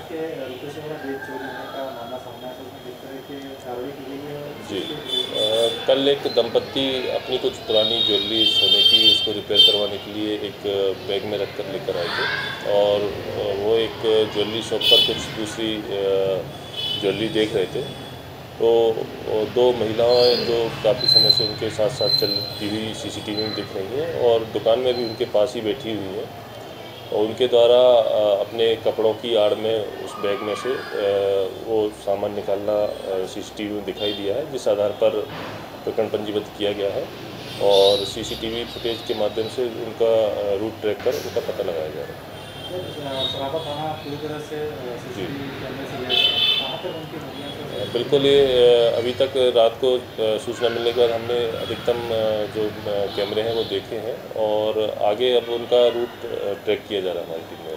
के रुपये से मेरा बैग चोरी होने का मामला सामने आया, तो उसमें किस तरह की कार्रवाई की गई है और जी। किसके कल एक दंपत्ति अपनी कुछ पुरानी ज्वेलरी सोने की उसको रिपेयर करवाने के लिए एक बैग में रख कर लेकर आए थे, और वो एक ज्वेलरी शॉप पर कुछ दूसरी ज्वेलरी देख रहे थे। तो दो महिलाएं जो काफ़ी समय से उनके साथ साथ चलती हुई सीसीटीवी में दिख रही हैं, और दुकान में भी उनके पास ही बैठी हुई हैं, और उनके द्वारा अपने कपड़ों की आड़ में उस बैग में से वो सामान निकालना सीसीटीवी में दिखाई दिया है, जिस आधार पर प्रकरण पंजीबद्ध किया गया है, और सीसीटीवी फुटेज के माध्यम से उनका रूट ट्रैक कर उनका पता लगाया जा रहा है। सराफा थाना पूरी तरह से जी। सीसीटीवी कैमरे से लैस है, कहाँ तक उनकी मूवमेंट है? बिल्कुल, ये अभी तक रात को सूचना मिलने के बाद हमने अधिकतम जो कैमरे हैं वो देखे हैं, और आगे अब उनका रूट ट्रैक किया जा रहा है हमारी टीम में।